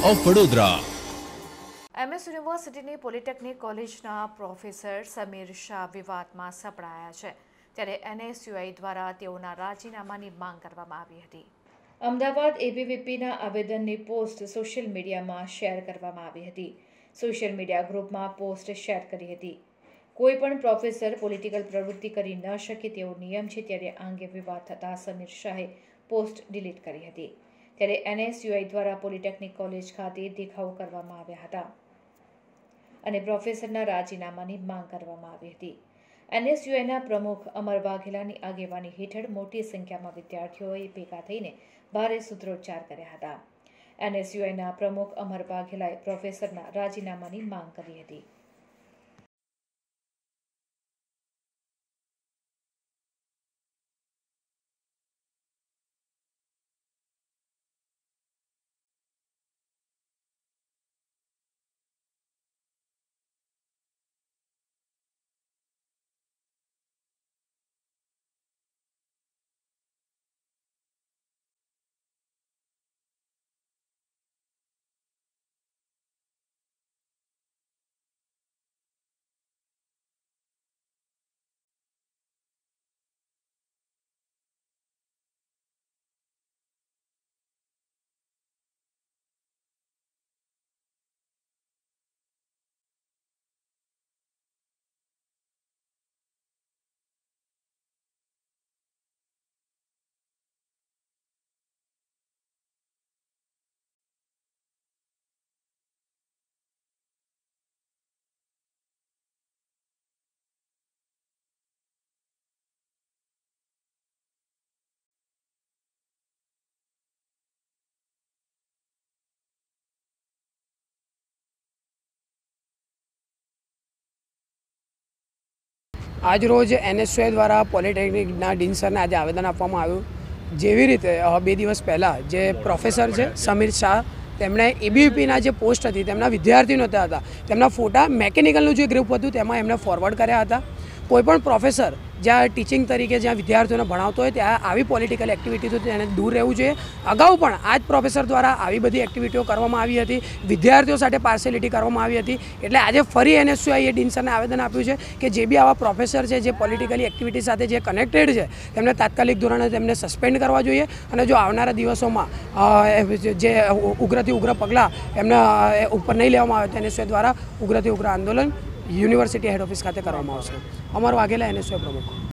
Of Vadodara. MS university polytechnic कॉलेजना professor Sameer Shah विवादमां सपड़ाया है, त्यारे एनएसयूआई द्वारा तेओना राजीनामानी मांग करवामां आवी हती। अमदावाद एबीवीपीना आवेदननी पोस्ट सोशियल मीडियामां शेर करवामां आवी हती। सोशियल मीडिया ग्रुपमां पोस्ट शेर करी हती। कोईपण प्रोफेसर पॉलिटिकल प्रवृत्ति करी न शके तेवो नियम छे, त्यारे आ अंगे विवाद थता समीर शाहे पोस्ट डिलीट करी हती। त्यारे एनएसयूआई द्वारा पॉलिटेक्निक कॉलेज खाते देखावो करवामां આવ્યા હતા અને પ્રોફેસરના રાજીનામાની માંગ કરવામાં આવી હતી। એનએસયુઆઈના પ્રમુખ અમર વાઘેલાની આગેવાની હેઠળ મોટી સંખ્યામાં વિદ્યાર્થીઓએ ભેગા થઈને ભારે સૂત્રોચ્ચાર કર્યા હતા। એનએસયુઆઈના પ્રમુખ અમર વાઘેલાએ પ્રોફેસરના રાજીનામાની માંગ કરી હતી। आज रोज एनएसयूआई द्वारा पॉलिटेक्निकना डीन सरने आज आवेदन आपवामां आव्युं। जेवी रीते 2 दिवस पहला जे प्रोफेसर है समीर शाह तेमणे एबीवीपीना जे पोस्ट थी तेमना विद्यार्थी नहोता हता, तेमना फोटा मेकेनिकलनुं जे ग्रुप हतुं तेमां एमणे फॉरवर्ड कर्या हता। कोईपण प्रोफेसर ज्यां टीचिंग तरीके ज्यां विद्यार्थीओने भणावतो होय त्यां आवी पॉलिटिकल एक्टिविटीथी तेने दूर रहेवुं जोईए। अगाऊ पण आज प्रोफेसर द्वारा आवी बधी एक्टिविटीओ करवामां आवी हती, विद्यार्थीओ साथे पार्शियलिटी करवामां आवी हती। एटले आज फरी एनएसयूआईए डीन सरने आवेदन आप्युं छे के जे बी आवा प्रोफेसर छे जे पॉलिटिकली एक्टिविटी साथे जे कनेक्टेड छे तेमने तात्कालिक धोरणे तेमने सस्पेन्ड करवा जोईए अने जो आवनारा दिवसोमां जे उग्रथी उग्र पगलां एमना उपर नहीं लेवामां आवे तो एनएसयूआई द्वारा उग्रथी उग्र आंदोलन यूनिवर्सिटी हेड ऑफिस खाते करवामां आवशे। अमर वाघेला एनएसयूआई प्रमुख।